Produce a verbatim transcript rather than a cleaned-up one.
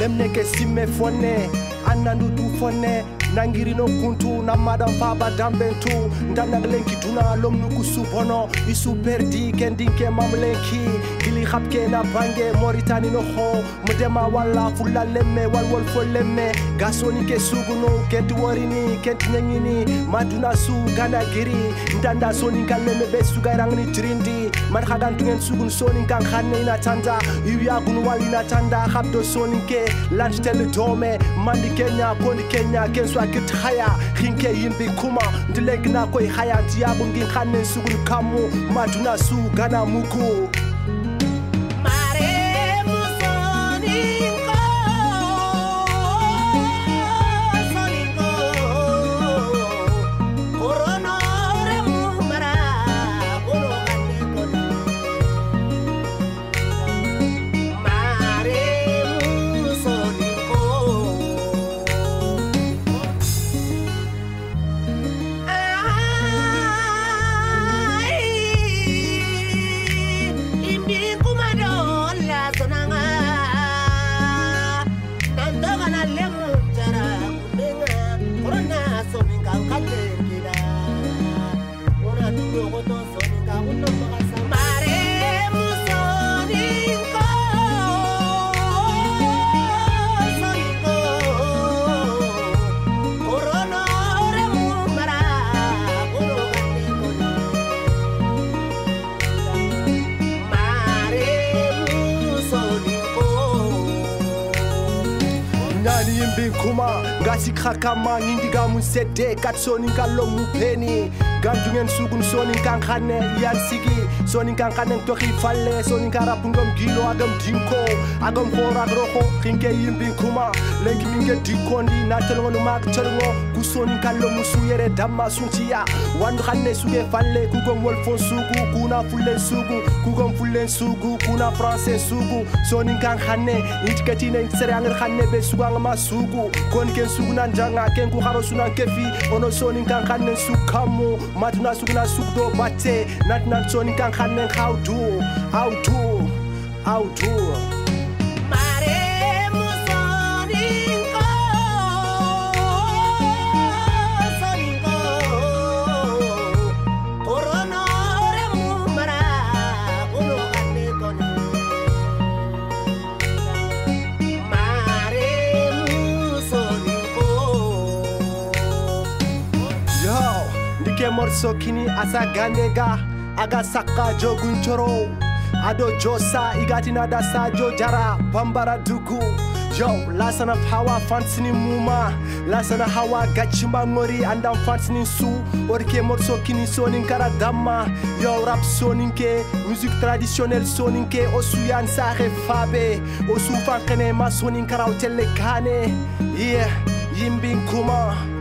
lemne ke simme fonne annandu du fonne nangirino kuntu na madam faba dambentu ndanak lenki duna lomnu kusubono isu perdi kendinke mamlenki gili khapke na bange Mauritanie no ho mudema wala fulla lemme wal wal fo lemme gasoni ke suguno kenti warini kenti nyanyini maduna su gana giri ndanda soni kaleme be sugairangni trindi man khagan tungen sugun soni kan khanne ina tanda yuya gun wali na tanda khabdo soni ke lunch tel dome mandi Kenya koni Kenya kenso akit haya khinke yimbi kuma ndilegna koy haya tiabu ngin khanne sugun kamu maduna su gana muku Yimbi kuma ngasi khakama ngindiga musede katsoni kalo mupeni gandungen sugun soni kan khane yan sigi soni kan khane to khifale soni karapungom gilo agam dinko agam khora roko khinke yimbi kuma lengi minge dikondi na telongo mak telongo kusoni kalo musuyere damma suntiya wandu khane suge falle kugom wol fon sugu kuna fulle sugu kugom fulle sugu kuna français sugu soni kan khane itkati na intsere angir khane be sugu ma sugu kon ken sugu nan janga ken ku kharo sunan kefi ono soni kan khane sukamu matuna suguna sugdo bate nat nat soni kan khane how do how do how do morso kini asa gandega aga saka jogun choro ado josa igatina da sajo jara bambara dugu yo lasana hawa fansini muma lasana hawa gachimba ngori andam fansini su orke morso kini sonin kara damma yo rap soninke musique traditionnelle soninke osuyan saxe fabe osu fankene ma sonin kara tele kane yeah yimbin kuma